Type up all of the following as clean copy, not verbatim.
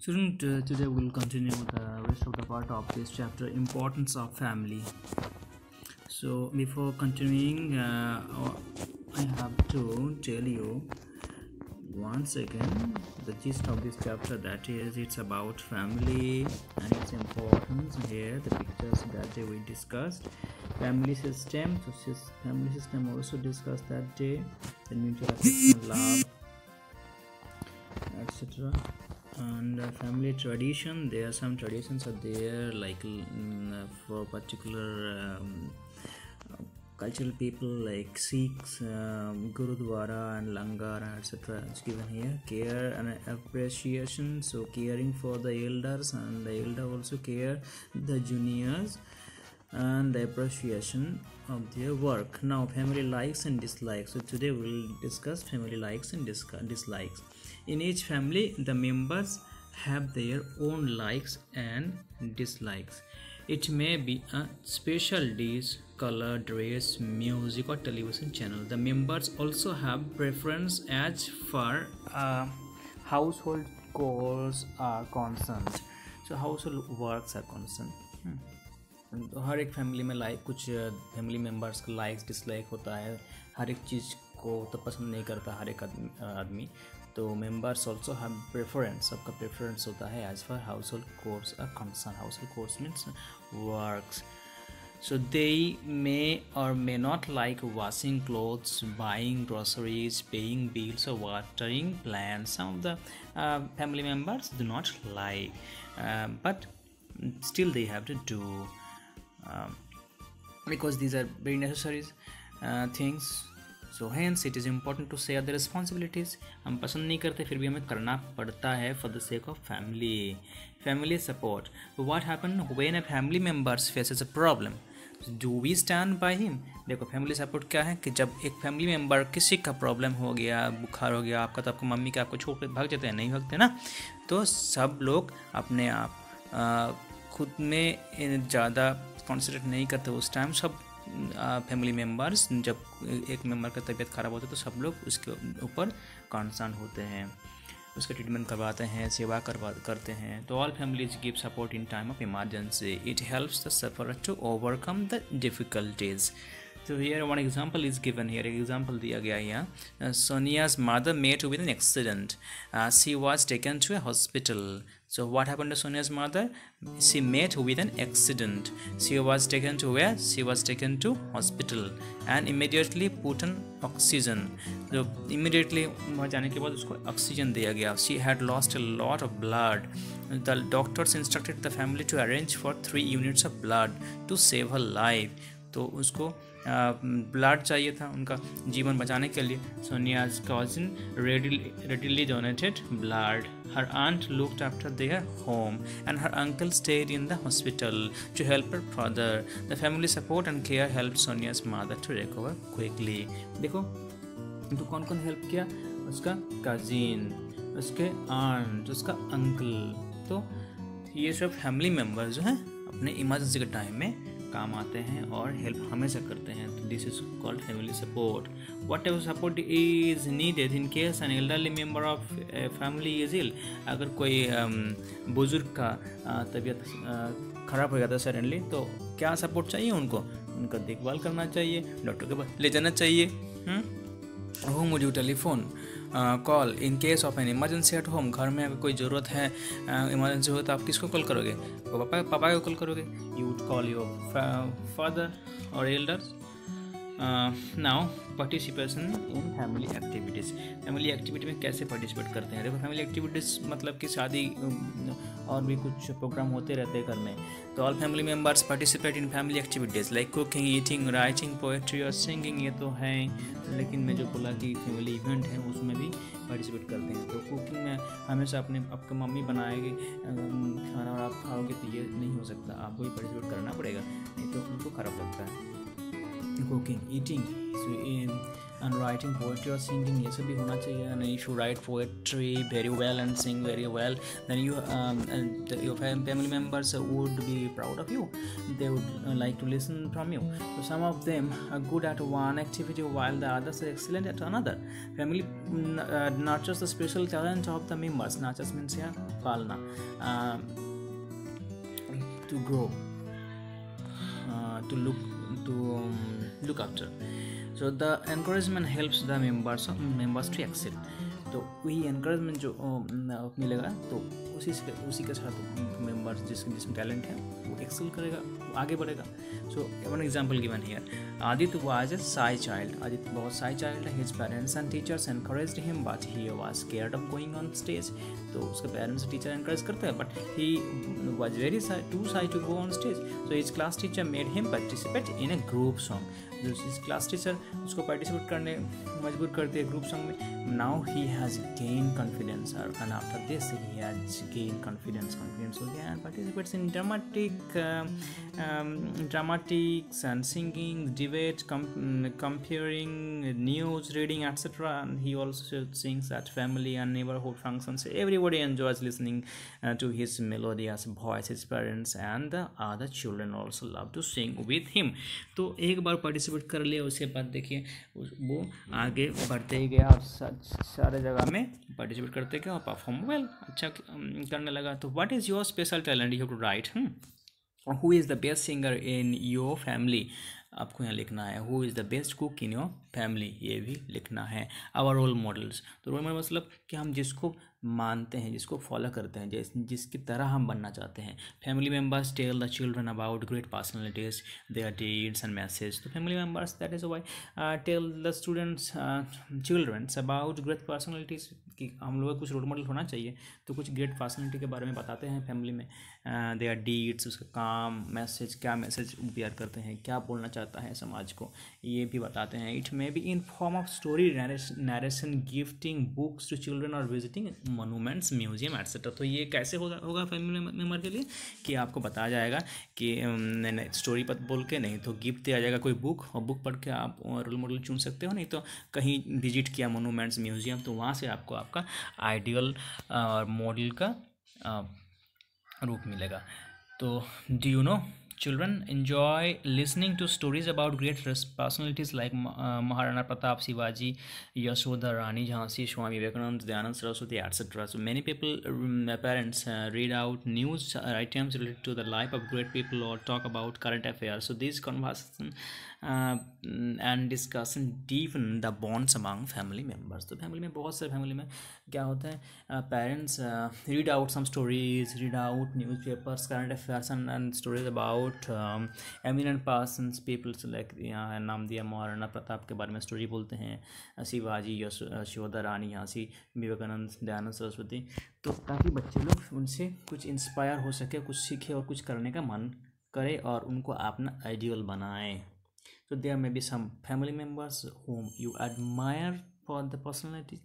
Student, today we'll continue the rest of the part of this chapter, importance of family. So before continuing, I have to tell you once again the gist of this chapter, that is, it's about family and its importance. Here the pictures that day we discussed, family system. So family system also discussed that day, the mutual affection, love, etc. And family tradition, there are some traditions are there, like for particular cultural people like Sikhs, Gurudwara and Langara, etc. It's given here. Care and appreciation, so caring for the elders, and the elder also care the juniors, and the appreciation of their work. Now, family likes and dislikes. So today we'll discuss family likes and dislikes. In each family, the members have their own likes and dislikes. It may be a special dish, color, dress, music, or television channel. The members also have preference as far household chores are concerned. So household works are concerned. हर एक family में कुछ family members का likes dislike होता है. हर एक चीज़ को तो पसंद नहीं करता हर एक आदमी. तो मेम्बर्स ऑल्सो हैव प्रेफरेंस, सबका प्रेफरेंस होता है as far household chores are concern. Household chores means works. So they may or may not like washing clothes, buying groceries, paying bills, or watering plants. Some of the family members do not like, but still they have to do, because these are very necessary things. So hence it is important to share the responsibilities. हम पसंद नहीं करते फिर भी हमें करना पड़ता है for the sake of family. Family support. What happens when a family member faces a problem? Do we stand by him? देखो फैमिली सपोर्ट क्या है कि जब एक फैमिली मेम्बर किसी का प्रॉब्लम हो गया, बुखार हो गया आपका, तो आपको मम्मी का आपको छोड़ कर भाग जाते हैं, नहीं भागते ना. तो सब लोग अपने आप खुद में ज़्यादा कॉन्सेंट्रेट नहीं करते उस टाइम. सब फैमिली मेम्बर्स, जब एक मेम्बर का तबीयत ख़राब होता है तो सब लोग उसके ऊपर कंसर्न होते हैं, उसका ट्रीटमेंट करवाते हैं, सेवा करते हैं. तो all families give support in time of emergency. It helps the sufferer to overcome the difficulties. So here one example is given here. Example दिया गया यहाँ. Sonia's mother met with an accident. She was taken to a hospital. So what happened to Sonia's mother? She met with an accident. She was taken to where? She was taken to hospital and immediately put on oxygen. So immediately वहाँ जाने के बाद उसको oxygen दिया गया. She had lost a lot of blood. The doctors instructed the family to arrange for 3 units of blood to save her life. तो उसको blood चाहिए था उनका जीवन बचाने के लिए. सोनिया's cousin readily donated blood. Her aunt looked after their home and her uncle stayed in the hospital to help her father. The family support and care helped Sonia's mother to recover quickly. देखो तो कौन कौन help किया? उसका cousin, उसके aunt, उसका uncle. तो ये सब फैमिली मेम्बर्स जो हैं अपने इमरजेंसी के टाइम में काम आते हैं और हेल्प हमेशा करते हैं. तो this is called family support. Whatever support is needed in case an elderly member of family is ill. अगर कोई बुजुर्ग का तबीयत ख़राब हो जाता है सडनली, तो क्या सपोर्ट चाहिए उनको? उनका देखभाल करना चाहिए, डॉक्टर के पास ले जाना चाहिए. Home would you telephone call in case of an emergency at home. घर में अगर कोई ज़रूरत है, इमरजेंसी हो, तो आप किसको कॉल करोगे? पापा को कॉल करोगे. You would call your father और elders. Now participation in family activities. Family activity में कैसे पार्टिसिपेट करते हैं? देखो फैमिली एक्टिविटीज़ मतलब कि शादी और भी कुछ प्रोग्राम होते रहते हैं घर में. तो all family members participate in family activities like cooking, eating, writing, poetry और सिंगिंग. ये तो है, लेकिन मैं जो बोला कि फैमिली इवेंट है उसमें भी पार्टिसिपेट करते हैं. तो कुकिंग में हमेशा आपका मम्मी बनाएगी खाना और आप खाओगे, तो ये नहीं हो सकता, आपको भी पार्टिसिपेट करना पड़ेगा, नहीं तो उनको ख़राब लगता है. Cooking, eating, and writing poetry और सिंगिंग ये सब भी होना चाहिए. And if you write poetry very well and sing very well, then your family members would be proud of you. They would like to listen from you. So some of them are good at one activity while the others are excellent at another. Family nurtures the special talent of the members. Nurtures means here palna, to grow, to look after. So the encouragement helps the members to excel. तो वही encouragement जो मिलेगा तो उसी के साथ members जिसमें talent है वो एक्सेल करेगा, आगे बढ़ेगा. So one example given here. Aditya was a shy child. Aditya बहुत शाई चाइल्ड है. His parents and teachers encouraged him but he was scared of going on stage. तो उसके पेरेंट्स टीचर एनकरेज करते हैं but he was very too shy to go on stage. So his class teacher made him participate in a group song. जो his class teacher उसको participate करने मजबूर करती है ग्रुप सॉन्ग में. Now he has gain confidence and after this he has gain confidence हो गया and participates in dramatics and singing, debate, comparing news, reading, etc. And he also sings at family and neighborhood functions. Everybody enjoys listening to his melodious voice. His parents and the other children also love to sing with him. तो एक बार participate कर लिया उसके बाद देखिए वो आगे बढ़ते ही गया और सारे जगह में पार्टिसिपेट करते गया और परफॉर्म वेल अच्छा करने लगा. तो what is your special talent you have to write. Who is the best singer in your family. आपको यहाँ लिखना है who is the best cook in your family, ये भी लिखना है. Our role models. तो रोल मॉडल मतलब कि हम जिसको मानते हैं, जिसको फॉलो करते हैं, जिसकी तरह हम बनना चाहते हैं. Family members tell the children about great personalities, their deeds and message. तो family members that is why tell the students childrens about great personalities कि हम लोग का कुछ रोल मॉडल होना चाहिए. तो कुछ ग्रेट पर्सनैलिटी के बारे में बताते हैं फैमिली में. देयर डीड्स, उसका काम, मैसेज, क्या मैसेज प्यार करते हैं, क्या बोलना चाहता है समाज को, ये भी बताते हैं. It may be in form of story, narration, gifting books to children और विजिटिंग मोनूमेंट्स, म्यूजियम एट्सेट्रा. तो ये कैसे होगा फैमिली मेम्बर के लिए कि आपको बताया जाएगा कि स्टोरी पर बोल के नहीं तो गिफ्ट दिया जाएगा कोई बुक, और बुक पढ़ के आप रोल मॉडल चुन सकते हो. नहीं तो कहीं विजिट किया मोनूमेंट्स, म्यूजियम, तो वहाँ से आपको आपका आइडियल मॉडल का रूप मिलेगा. तो do you know children enjoy listening to stories about great personalities like Maharana Pratap, Shivaji, Yashoda Rani, Jhansi, Swami Vivekananda, Dayanand Saraswati, etc. So many people, parents read out news items related to the life of great people or talk about current affairs. So these conversations and discussion deepen the bonds among family members. तो family में बहुत सारे family में क्या होता है, parents read out some stories, read out newspapers, current affairs and stories about eminent persons, peoples like यहाँ नाम दिया महाराणा प्रताप के बारे में स्टोरी बोलते हैं, शिवाजी, यशोदा रानी, झांसी, विवेकानंद, दयानंद सरस्वती. तो ताकि बच्चे लोग उनसे कुछ इंस्पायर हो सके, कुछ सीखे और कुछ करने का मन करे और उनको अपना आइडियल बनाए. So there may be some family members whom you admire for the personality,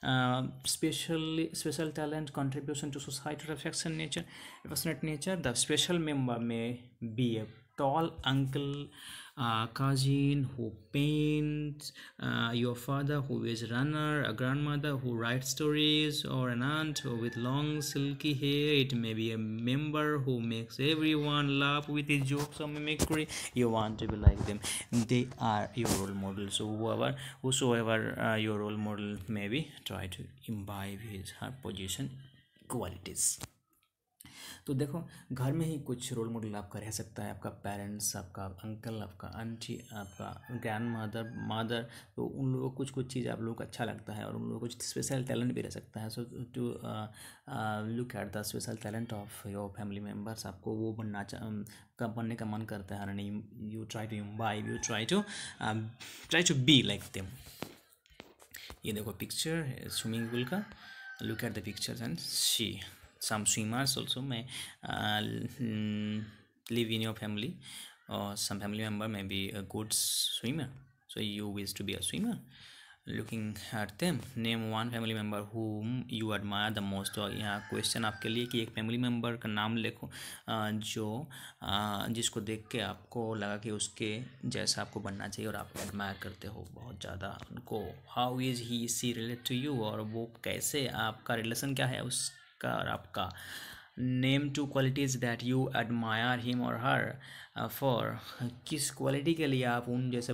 special talent, contribution to society, affectionate nature. The special member may be a tall uncle, cousin who paints, your father who is a runner, a grandmother who writes stories, or an aunt with long silky hair. It may be a member who makes everyone laugh with his jokes or mimicry. You want to be like them. They are your role model. So whosoever your role model may be, try to imbibe her position qualities. तो देखो घर में ही कुछ role model आपका रह सकता है, आपका पेरेंट्स, आपका अंकल, आपका आंटी, आपका ग्रैंड मदर. तो उन लोगों को कुछ चीज़ आप लोगों को अच्छा लगता है और उन लोगों को कुछ स्पेशल टैलेंट भी रह सकता है. So to look at the special talent of your family members. आपको वो बनने का मन करता है, नहीं you try to imbibe, you try to be like them. ये देखो पिक्चर स्विमिंग पूल का. Look at the pictures and see. Some swimmers also may live in your family, or some family member may be a good swimmer, so you wish to be a swimmer. Looking at them, name one family member whom you admire the most. तो यहाँ question आपके लिए कि एक family member का नाम लिखो जो जिसको देख के आपको लगा कि उसके जैसा आपको बनना चाहिए और आप एडमायर करते हो बहुत ज़्यादा उनको। How is he see relate to you, और वो कैसे, आपका रिलेशन क्या है उसका और आपका। Name two qualities that you admire him और हर फॉर, किस क्वालिटी के लिए आप उन जैसे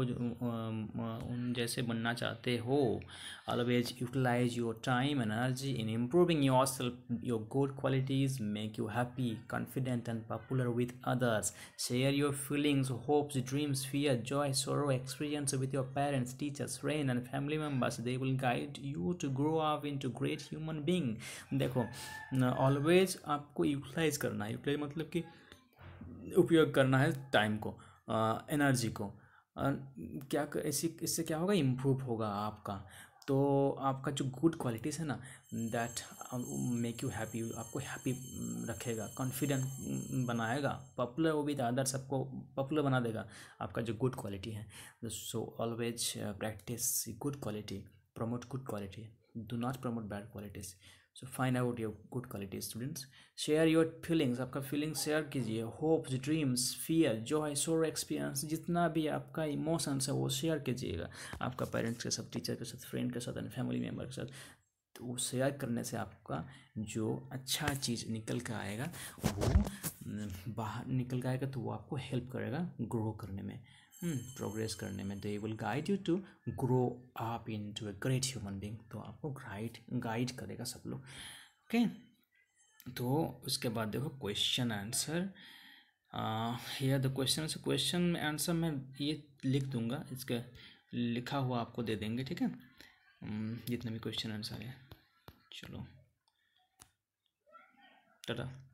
उन जैसे बनना चाहते हो। Always utilize your time energy in improving yourself. Your good qualities make you happy, confident and popular with others. Share your feelings, hopes, dreams, fear, joy, sorrow, experience with your parents, teachers, friends and family members. They will guide you to grow up into great human being. देखो, always आपको utilize करना है। Utilise मतलब कि उपयोग करना है time को, एनर्जी को। क्या इससे क्या होगा, इम्प्रूव होगा आपका। तो आपका जो गुड क्वालिटीज़ है ना, दैट मेक यू हैप्पी, आपको हैप्पी रखेगा, कॉन्फिडेंट बनाएगा, पॉपुलर विद अदर्स, सबको पॉपुलर बना देगा, आपका जो गुड क्वालिटी है। So always practice good quality, promote good quality, do not promote bad qualities. So find out your good quality students. Share your feelings, आपका feelings share कीजिए। Hopes, dreams, fear, joy, sorrow, experience, जितना भी आपका emotions है वो share कीजिएगा आपका parents के साथ, टीचर के साथ, फ्रेंड के साथ एंड फैमिली मेम्बर के साथ। तो वो शेयर करने से आपका जो अच्छा चीज़ निकल कर आएगा वो बाहर निकल कर आएगा, तो वो आपको हेल्प करेगा ग्रो करने में, प्रोग्रेस करने में। They will guide you to grow up into a great human being. तो आपको गाइड करेगा सब लोग। ओके, तो उसके बाद देखो question answer. Here the question answer मैं ये लिख दूंगा, इसका लिखा हुआ आपको दे देंगे, ठीक है, जितने भी क्वेश्चन आंसर है। चलो टाटा।